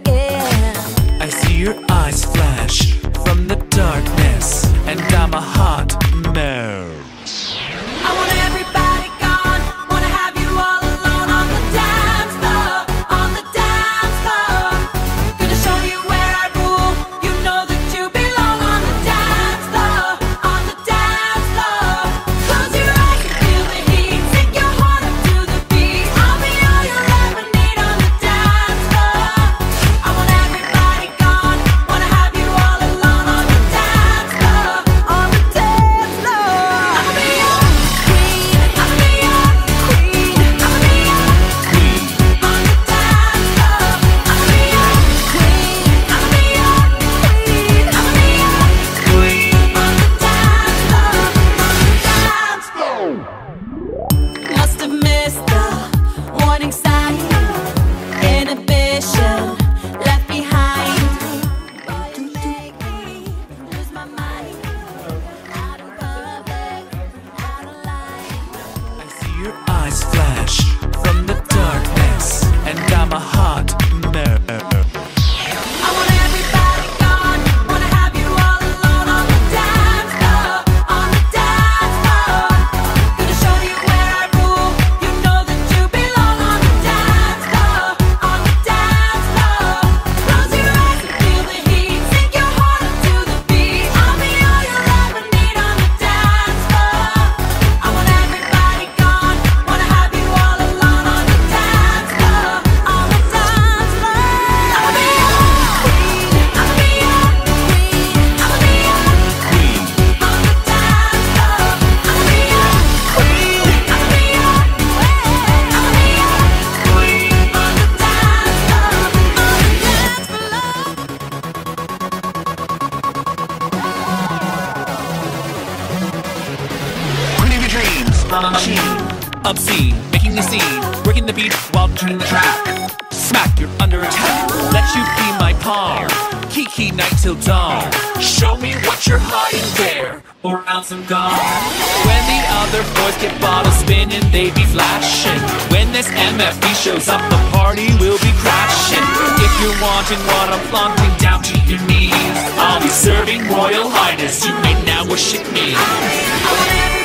yeah. I see your eyes flash from the darkness, and I'm a hot mess. I want everybody gone, wanna have you all alone on the dance floor, on the dance floor. Gonna show you where I rule, you know that you belong on the dance floor, on the dance floor. Close your eyes and feel the heat, sink your heart up to the beat. I'll be all you'll ever need on the dance floor. I want everybody gone, wanna have you all alone on the dance floor, on the dance floor. I'ma be your queen, I'ma be your queen, I'ma be your queen on the dance floor. I'ma be your queen, I'ma be your queen, I'ma be your queen on the dance floor, on the dance floor. Must have missed the warning sign. Inhibition left behind. Don't make me lose my mind. Out in public, out of line. I see your eyes flash from the darkness, and I'm a hot mess. I want everybody gone, wanna have you all alone on the dance floor, on the dance floor. Gonna show you where I rule, you know that you belong on the dance floor, on the dance floor. Close your eyes and feel the heat, sink your heart up to the beat. I'll be all you'll ever need on the dance floor. I want everybody gone, wanna have you all alone on the dance floor, on the dance floor. I'ma be your queen, I'ma be your queen, I'ma be your queen on the dance floor. I'ma be your queen, I'ma be your queen, I'ma be your queen on the dance floor, Running your dreams, I'm a machine. Obscene, making a scene, working the beat while turning the track. Smack, you're under attack. Let you be my pawn. Kiki night till dawn. Show me what you're hiding there, or else I'm gone. When the other boys get bottles spinning, they be flashing. When this MFB shows up, the party will be crashing. If you're wanting what I'm flaunting, down to your knees. I'll be serving Royal Highness. You may now worship me. I want everybody